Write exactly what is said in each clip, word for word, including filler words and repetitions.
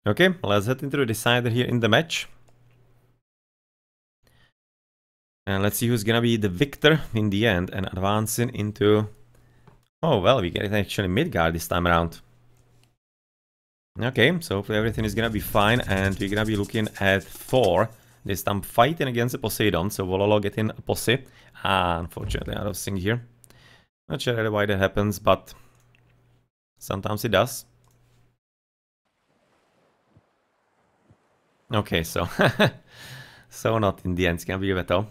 Okay, let's head into the decider here in the match. And let's see who's gonna be the victor in the end and advancing into... Oh, well, we get it actually mid-guard this time around. Okay, so hopefully everything is gonna be fine, and we're gonna be looking at Thor. This time fighting against the Poseidon, so Vololo getting a Posse. Ah, unfortunately, out of sync here. Not sure really why that happens, but sometimes it does. Okay, so... so not in the end, it's gonna be a veto.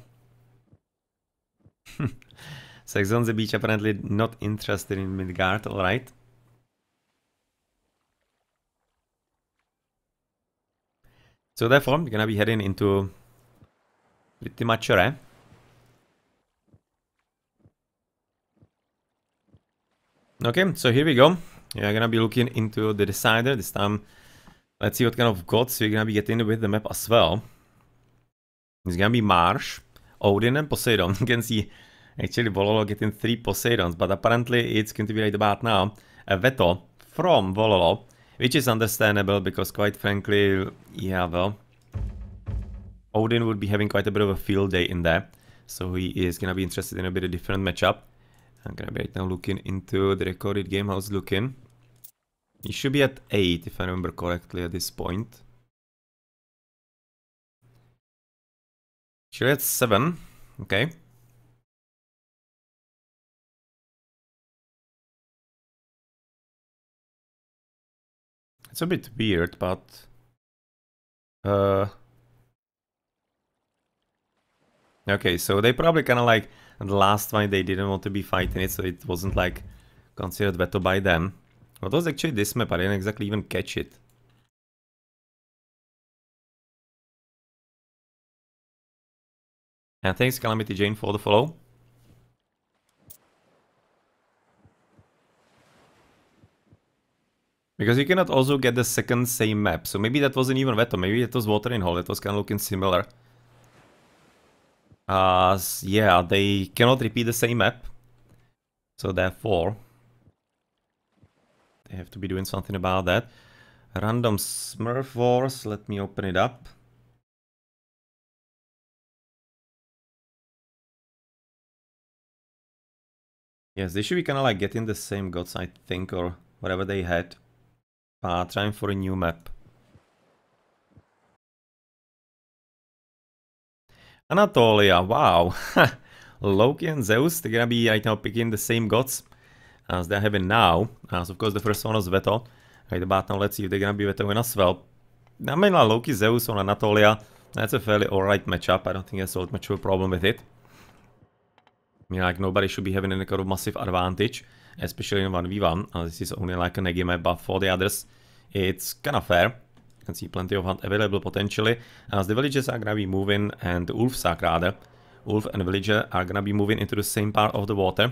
SexOnZeBeach apparently not interested in Midgard, alright. So therefore, we're gonna be heading into pretty much a Okay, so here we go. We're gonna be looking into the decider. This time, let's see what kind of gods we're gonna be getting with the map as well. It's gonna be Marsh, Odin, and Poseidon. You can see actually Vololo getting three Poseidons, but apparently it's going to be right about now a veto from Vololo, which is understandable because, quite frankly, yeah, well, Odin would be having quite a bit of a field day in there, so he is gonna be interested in a bit of different matchup. I'm gonna be right now looking into the recorded game, how's it looking. He should be at eight, if I remember correctly, at this point. Should at seven, okay. It's a bit weird, but... Uh... Okay, so they probably kind of like... The last fight they didn't want to be fighting it, so it wasn't like considered veto by them. What was actually this map? I didn't exactly even catch it. And thanks Calamity Jane for the follow. Because you cannot also get the second same map, so maybe that wasn't even veto, maybe it was Watering Hole, that was kind of looking similar. Uh, yeah, they cannot repeat the same map, so therefore they have to be doing something about that. Random Smurf Wars, let me open it up. Yes, they should be kind of like getting the same gods, I think, or whatever they had. Uh, trying for a new map. Anatolia, wow. Loki and Zeus, they're gonna be right now picking the same gods as they're having now. As of course the first one was veto. Right about now, let's see if they're gonna be vetoing as well. I mean, like Loki, Zeus on Anatolia, that's a fairly alright matchup. I don't think there's so much of a problem with it. I mean, like, nobody should be having any kind of massive advantage, especially in one v one. Uh, this is only like a Negi map, but for the others, it's kind of fair. You can see plenty of hunt available potentially, as the villagers are gonna be moving, and the Ulfsak rather. Ulf and Villager are gonna be moving into the same part of the water.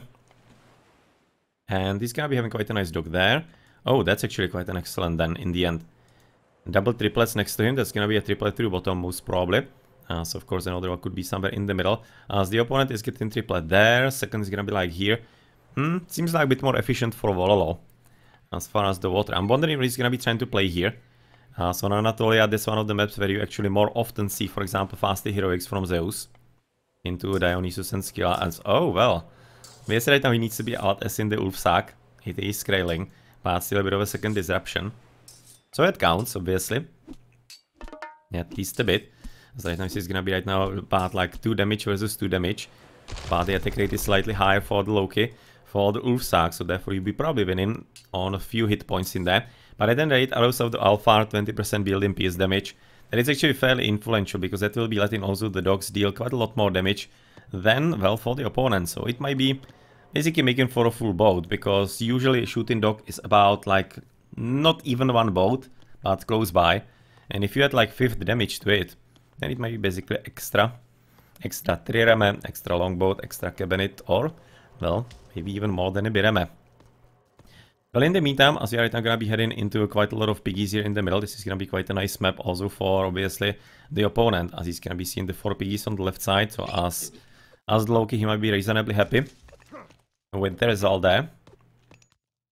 And he's gonna be having quite a nice dock there. Oh, that's actually quite an excellent then, in the end. Double triplets next to him, that's gonna be a triplet through bottom, most probably. Uh, so of course another one could be somewhere in the middle. As the opponent is getting triplet there, second is gonna be like here. Hmm, seems like a bit more efficient for Vololo. As far as the water, I'm wondering what he's gonna be trying to play here. Uh, so in Anatolia, this is one of the maps where you actually more often see, for example, fasty heroics from Zeus into Dionysus and Scylla. As oh well, yes, right now he needs to be out as in the Ulfsak. It is scaling, but still a bit of a second disruption. So it counts, obviously. Yeah, at least a bit. So right now he's gonna be right now about like two damage versus two damage. But the attack rate is slightly higher for the Loki, for the Ulfsak, so therefore you'll be probably winning on a few hit points in there. But at the end rate, allows of the Alpha twenty percent build-in P S damage. That is actually fairly influential, because that will be letting also the dogs deal quite a lot more damage than, well, for the opponent. So it might be basically making for a full boat, because usually shooting dog is about like not even one boat, but close by. And if you add like fifth damage to it, then it might be basically extra. Extra trireme, extra longboat, extra cabinet, or, well, maybe even more than a bireme. Well, in the meantime, as we are right now going to be heading into quite a lot of piggies here in the middle, this is going to be quite a nice map also for, obviously, the opponent, as he's going to be seeing the four piggies on the left side. So as, as Loki, he might be reasonably happy with the result there.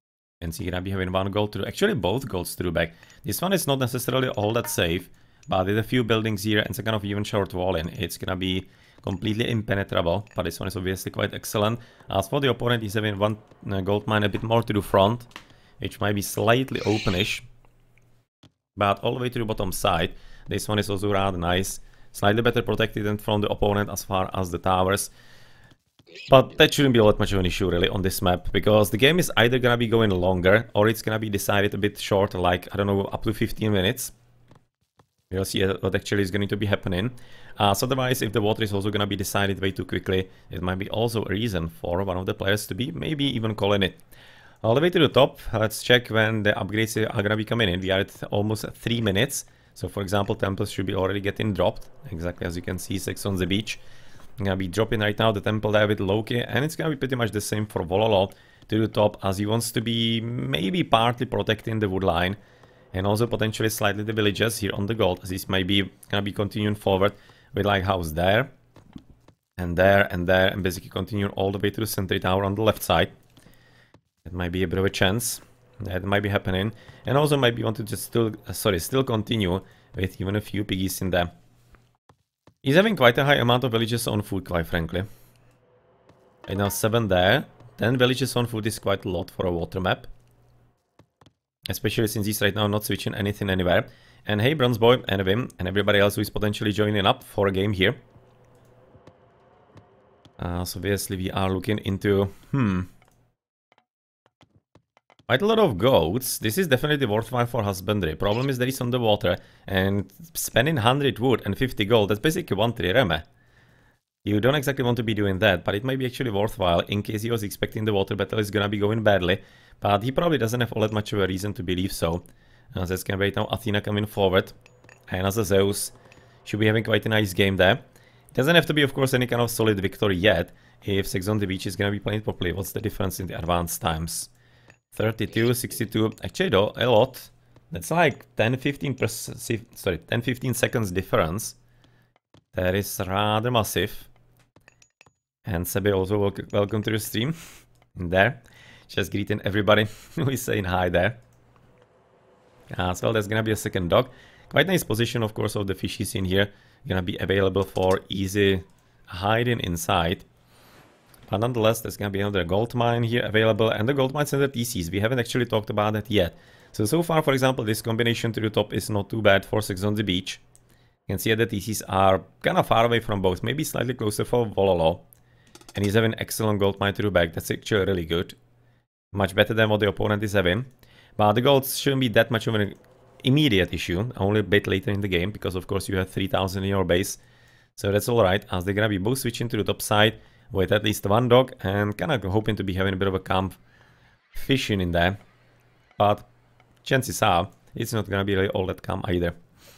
can see gonna be having one gold through, actually both golds through back. This one is not necessarily all that safe, but with a few buildings here and some kind of even short wall in, it's gonna be completely impenetrable, but this one is obviously quite excellent. As for the opponent, he's having one uh, gold mine a bit more to the front, which might be slightly openish, but all the way to the bottom side. This one is also rather nice, slightly better protected than from the opponent as far as the towers. But that shouldn't be all that much of an issue really on this map, because the game is either gonna be going longer or it's gonna be decided a bit shorter, like, I don't know, up to fifteen minutes. We'll see what actually is going to be happening. Uh, so otherwise, if the water is also gonna be decided way too quickly, it might be also a reason for one of the players to be maybe even calling it. All the way to the top, let's check when the upgrades are gonna be coming in. We are at almost three minutes. So for example, temples should be already getting dropped, exactly as you can see, SexOnZeBeach. I'm gonna be dropping right now the temple there with Loki, and it's gonna be pretty much the same for Vololo to the top, as he wants to be maybe partly protecting the wood line and also potentially slightly the villages here on the gold, as this might be gonna be continuing forward with like house there and there and there, and basically continuing all the way to the sentry tower on the left side. That might be a bit of a chance that might be happening, and also might be want to just still uh, sorry still continue with even a few piggies in there. He's having quite a high amount of villages on food, quite frankly. Right now seven there, ten villages on food is quite a lot for a water map, especially since he's right now not switching anything anywhere. And hey, Bronze Boy and Vim and everybody else who is potentially joining up for a game here. Uh, so obviously we are looking into hmm quite a lot of goats. This is definitely worthwhile for husbandry. Problem is that it's on the water, and spending one hundred wood and fifty gold, that's basically one trireme. You don't exactly want to be doing that, but it might be actually worthwhile in case he was expecting the water battle is gonna be going badly. But he probably doesn't have all that much of a reason to believe so. As that's gonna be right now Athena coming forward, and as a Zeus should be having quite a nice game there. It doesn't have to be, of course, any kind of solid victory yet. If SexOnZeBeach is gonna be playing properly, what's the difference in the advanced times? thirty-two, sixty-two, actually though, a lot. That's like ten fifteen percent, sorry, ten fifteen seconds difference. That is rather massive. And Sebe also welcome, welcome to the stream. In there, just greeting everybody who is saying hi there. As well, there's gonna be a second dock. Quite nice position, of course, of the fishies in here. Gonna be available for easy hiding inside. But nonetheless, there's gonna be another gold mine here available, and the gold mines and the T Cs. We haven't actually talked about that yet. So, so far, for example, this combination to the top is not too bad for SexOnZeBeach. You can see that the T Cs are kind of far away from both, maybe slightly closer for Vololo. And he's having excellent gold mine to the back. That's actually really good. Much better than what the opponent is having. But the golds shouldn't be that much of an immediate issue, only a bit later in the game, because of course you have three thousand in your base. So that's alright, as they're gonna be both switching to the top side with at least one dog, and kind of hoping to be having a bit of a camp fishing in there. But chances are, it's not gonna be really all that calm either.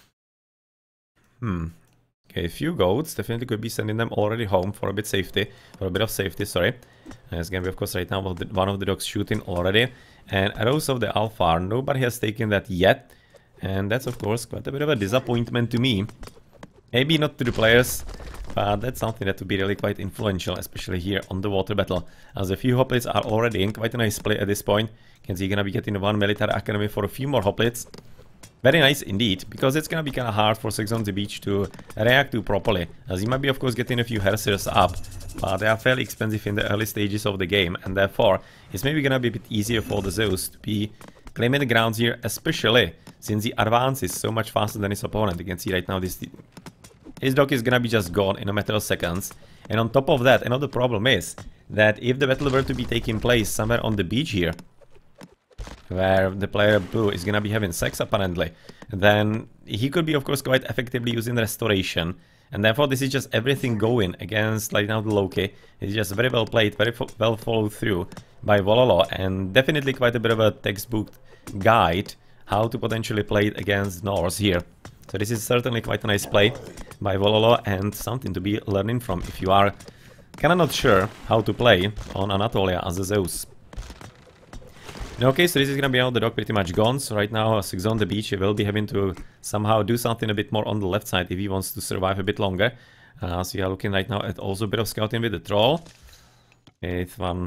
Hmm. Okay, a few goats, definitely could be sending them already home for a bit safety, for a bit of safety, sorry. And it's gonna be, of course, right now one of the dogs shooting already. And arrows of the Alpha, nobody has taken that yet. And that's, of course, quite a bit of a disappointment to me. Maybe not to the players, but that's something that would be really quite influential, especially here on the water battle. As a few hoplites are already in, quite a nice play at this point. You can see you're gonna be getting one military academy for a few more hoplites. Very nice indeed, because it's gonna be kind of hard for SexOnZeBeach to react to properly, as he might be, of course, getting a few Hersiers up, but they are fairly expensive in the early stages of the game, and therefore it's maybe gonna be a bit easier for the Zeus to be claiming the grounds here, especially since he advances so much faster than his opponent. You can see right now this his dog is gonna be just gone in a matter of seconds. And on top of that, another problem is that if the battle were to be taking place somewhere on the beach here, where the player blue is gonna be having sex apparently, then he could be, of course, quite effectively using restoration. And therefore this is just everything going against like now the Loki. It's just very well played, very fo well followed through by Vololo, and definitely quite a bit of a textbook guide how to potentially play it against Norse here. So this is certainly quite a nice play by Vololo, and something to be learning from if you are kinda not sure how to play on Anatolia as a Zeus. Okay, so this is gonna be out the dog pretty much gone. So right now, SexOnZeBeach, he will be having to somehow do something a bit more on the left side if he wants to survive a bit longer. Uh, so you are looking right now at also a bit of scouting with the troll. With one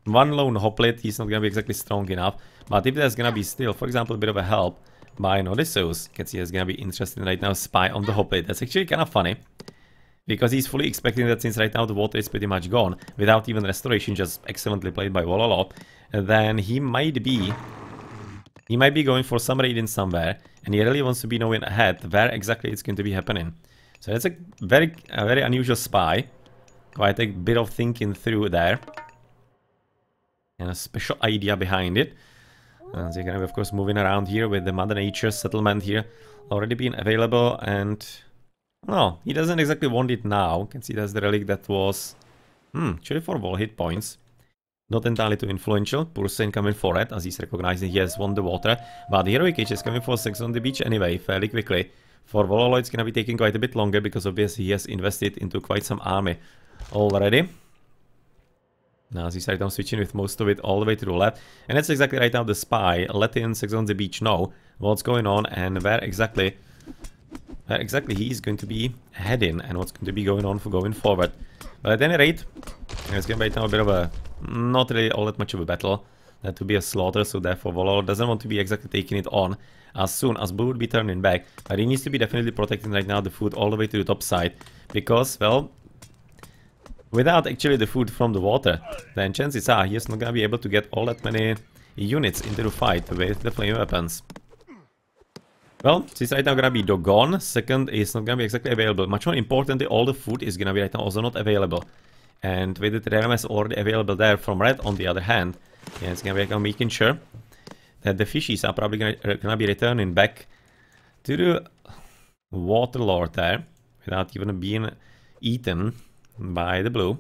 one lone hoplite, he's not gonna be exactly strong enough. But if there's gonna be still, for example, a bit of a help by an Odysseus, you can see he's gonna be interested right now, spy on the hoplite. That's actually kind of funny. Because he's fully expecting that since right now the water is pretty much gone, without even restoration, just excellently played by Wololo, then he might be... He might be going for some raid in somewhere, and he really wants to be knowing ahead where exactly it's going to be happening. So that's a very, a very unusual spy. Quite a bit of thinking through there. And a special idea behind it. And so you're gonna be, of course, moving around here with the Mother Nature settlement here already being available, and... No, he doesn't exactly want it now. You can see that's the relic that was... Hmm, actually for wall hit points. Not entirely too influential. Pursen coming for it, as he's recognizing he has won the water. But the Heroic Age is coming for SexOnZeBeach anyway, fairly quickly. For Wololo it's gonna be taking quite a bit longer, because obviously he has invested into quite some army already. Now as he's right now switching with most of it all the way to the left. And that's exactly right now the spy letting SexOnZeBeach know what's going on and where exactly... Where exactly he is going to be heading and what's going to be going on for going forward. But at any rate, it's going to be right now a bit of a, not really all that much of a battle. That to be a slaughter, so therefore Wololo doesn't want to be exactly taking it on as soon as Blue would be turning back. But he needs to be definitely protecting right now the food all the way to the top side. Because, well, without actually the food from the water, then chances are he's not going to be able to get all that many units into the fight with the flame weapons. Well, since right now gonna be Dogon, second is not gonna be exactly available. Much more importantly, all the food is gonna be right now also not available. And with the Rare already available there from Red, on the other hand, yeah, it's gonna be like making sure that the fishies are probably gonna, gonna be returning back to the Water Lord there, without even being eaten by the Blue.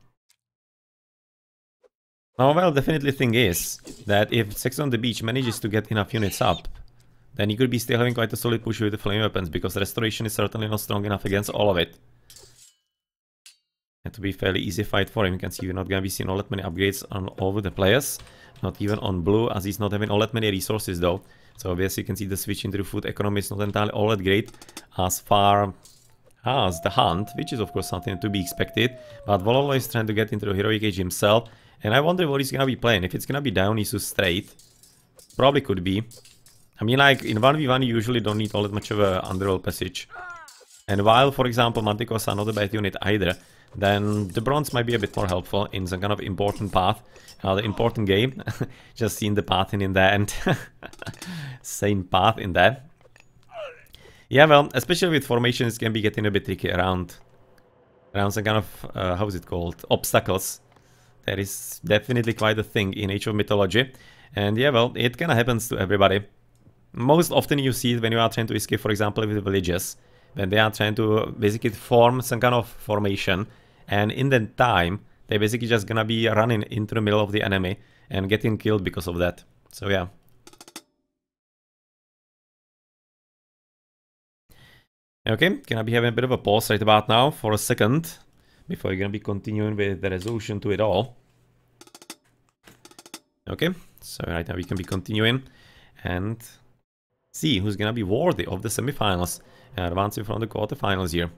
Oh well, definitely thing is that if SexOnZeBeach manages to get enough units up, then he could be still having quite a solid push with the flame weapons, because restoration is certainly not strong enough against all of it. It to be a fairly easy fight for him. You can see we're not gonna be seeing all that many upgrades on all of the players. Not even on Blue, as he's not having all that many resources though. So obviously you can see the switch into the food economy is not entirely all that great as far as the hunt, which is of course something to be expected. But Wololo is trying to get into the Heroic Age himself, and I wonder what he's gonna be playing. If it's gonna be Dionysus straight, probably could be. I mean, like, in one v one you usually don't need all that much of a underworld passage. And while, for example, Manticores are not a bad unit either, then the bronze might be a bit more helpful in some kind of important path. Uh, the important game. Just seeing the path in there and same path in there. Yeah, well, especially with formations, it can be getting a bit tricky around, around some kind of, uh, how is it called, obstacles. That is definitely quite a thing in Age of Mythology. And yeah, well, it kind of happens to everybody. Most often you see it when you are trying to escape, for example, with villages. When they are trying to basically form some kind of formation. And in that time, they're basically just gonna be running into the middle of the enemy and getting killed because of that. So yeah. Okay, gonna be having a bit of a pause right about now for a second. Before you're gonna be continuing with the resolution to it all. Okay, so right now we can be continuing. And... see who's gonna be worthy of the semifinals, uh, advancing from the quarterfinals here.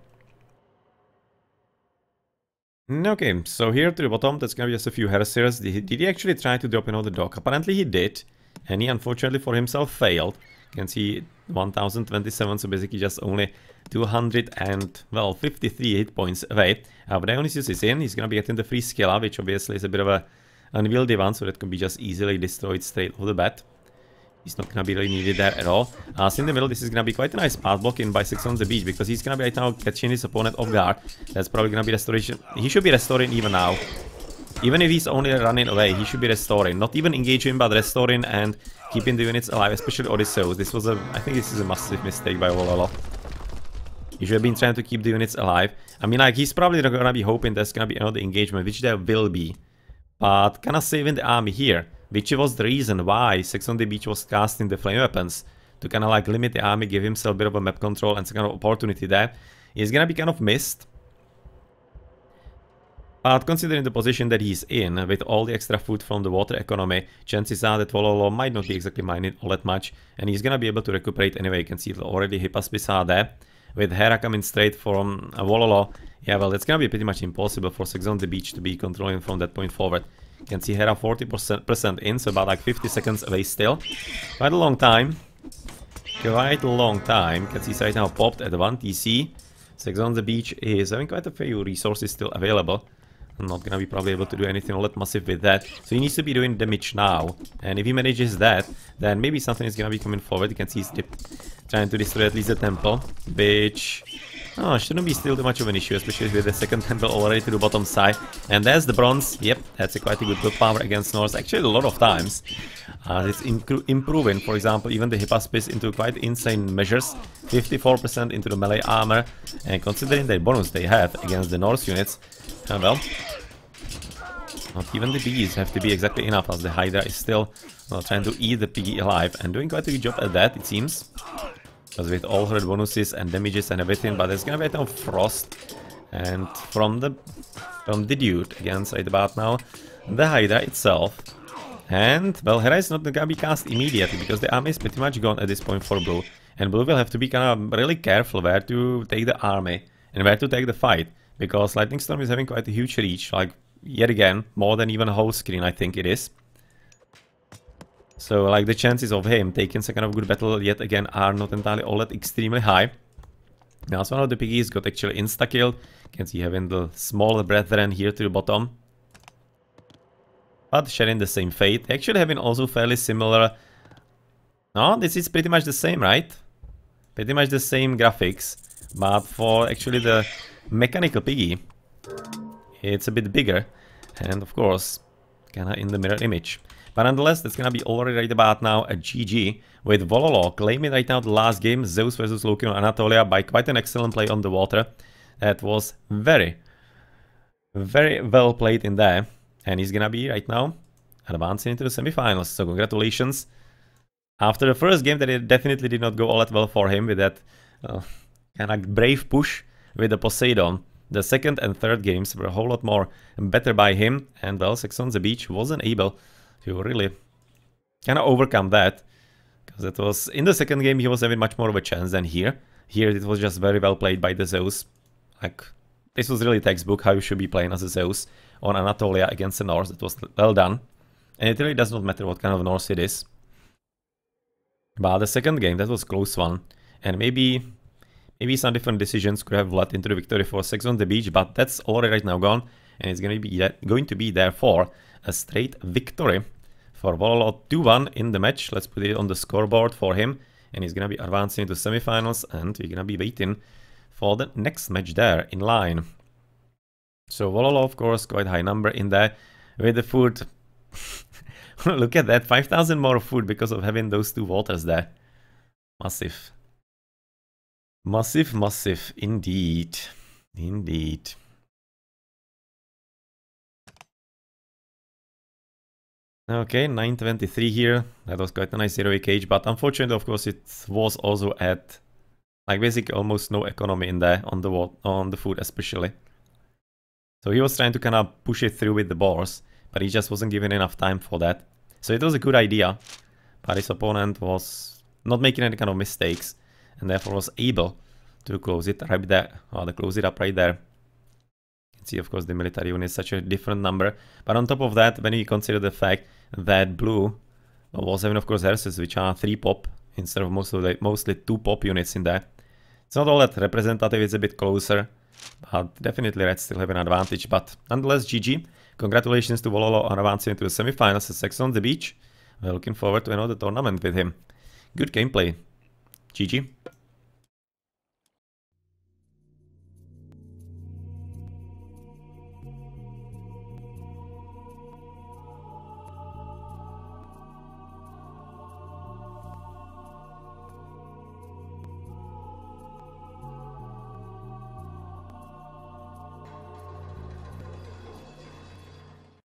Okay, so here to the bottom, that's gonna be just a few heresies. Did, did he actually try to drop another dock? Apparently he did, and he unfortunately for himself failed. You can see one thousand twenty-seven, so basically just only two hundred and, well, fifty-three hit points away. Uh, but Dionysus is in, he's gonna be getting the free skill, which obviously is a bit of a unwieldy one, so that can be just easily destroyed straight off the bat. He's not gonna be really needed there at all. Uh, so in the middle, this is gonna be quite a nice path blocking by SexOnZeBeach, because he's gonna be right now catching his opponent off guard. That's probably gonna be restoration. He should be restoring even now. Even if he's only running away, he should be restoring. Not even engaging, but restoring and keeping the units alive, especially Odysseus. This was a, I think this is a massive mistake by Wololo. He should have been trying to keep the units alive. I mean, like, he's probably not gonna be hoping there's gonna be another engagement, which there will be. But kinda saving the army here, which was the reason why SexOnZeBeach was casting the flame weapons, to kind of like limit the army, give himself a bit of a map control and some kind of opportunity there. He's gonna be kind of missed. But considering the position that he's in, with all the extra food from the water economy, chances are that Wololo might not be exactly mining all that much, and he's gonna be able to recuperate anyway. You can see already Hippaspis are there, with Hera coming straight from uh, Wololo. Yeah, well, that's gonna be pretty much impossible for SexOnZeBeach to be controlling from that point forward. You can see Hera forty percent in, so about like fifty seconds away still. Quite a long time. Quite a long time. You can see it's right now popped at one T C. SexOnZeBeach is having quite a few resources still available. I'm not gonna be probably able to do anything all that massive with that. So he needs to be doing damage now. And if he manages that, then maybe something is gonna be coming forward. You can see he's trying to destroy at least the temple, which oh, shouldn't be still too much of an issue, especially with the second temple already to the bottom side. And there's the bronze. Yep, that's a quite a good willpower against Norse. Actually, a lot of times. Uh, it's improving, for example, even the Hypaspis into quite insane measures. fifty-four percent into the melee armor. And considering the bonus they have against the Norse units, uh, well, not even the Piggies have to be exactly enough, as the Hydra is still well, trying to eat the Piggy alive. And doing quite a good job at that, it seems. Because with all her bonuses and damages and everything, but there's gonna be a ton of frost. And from the from the dude against right about now, the Hydra itself. And well, Hera is not gonna be cast immediately because the army is pretty much gone at this point for Blue. And Blue will have to be kind of really careful where to take the army and where to take the fight. Because Lightning Storm is having quite a huge reach, like yet again, more than even a whole screen I think it is. So, like, the chances of him taking some kind of good battle yet again are not entirely all that extremely high. Now, one of the Piggies got actually insta-killed. You can see having the smaller brethren here to the bottom. But sharing the same fate. Actually having also fairly similar... No, this is pretty much the same, right? Pretty much the same graphics. But for actually the mechanical Piggy, it's a bit bigger. And, of course, kinda in the mirror image. But nonetheless, that's gonna be already right about now a G G, with Vololo claiming right now the last game, Zeus versus Loki on Anatolia, by quite an excellent play on the water. That was very, very well played in there. And he's gonna be right now advancing into the semifinals. So congratulations. After the first game that it definitely did not go all that well for him with that uh, kind of brave push with the Poseidon. The second and third games were a whole lot more better by him. And well, SexOnZeBeach wasn't able to really kind of overcome that, because it was in the second game he was having much more of a chance than here. Here it was just very well played by the Zeus. Like, this was really textbook how you should be playing as a Zeus on Anatolia against the Norse. It was well done, and it really does not matter what kind of Norse it is. But the second game, that was a close one, and maybe maybe some different decisions could have led into the victory for SexOnZeBeach, but that's already right now gone, and it's going to be going to be therefore a straight victory for Vololo. Two one in the match. Let's put it on the scoreboard for him. And he's going to be advancing to semifinals. And we're going to be waiting for the next match there in line. So Vololo, of course, quite high number in there. With the food. Look at that. five thousand more food because of having those two waters there. Massive. Massive, massive. Indeed. Indeed. Okay, nine twenty-three here. That was quite a nice heroic cage, but unfortunately, of course, it was also at like basically almost no economy in there on the on the food, especially. So he was trying to kind of push it through with the boars, but he just wasn't given enough time for that. So it was a good idea, but his opponent was not making any kind of mistakes, and therefore was able to close it right there. Or to close it up right there. See, of course, the military unit is such a different number. But on top of that, when you consider the fact that Blue was having, of course, Herses, which are three pop instead of most of the, mostly two pop units in there. It's not all that representative, it's a bit closer. But definitely Reds still have an advantage. But nonetheless, G G. Congratulations to Vololo on advancing into the semifinals at SexOnZeBeach. We're looking forward to another tournament with him. Good gameplay. G G.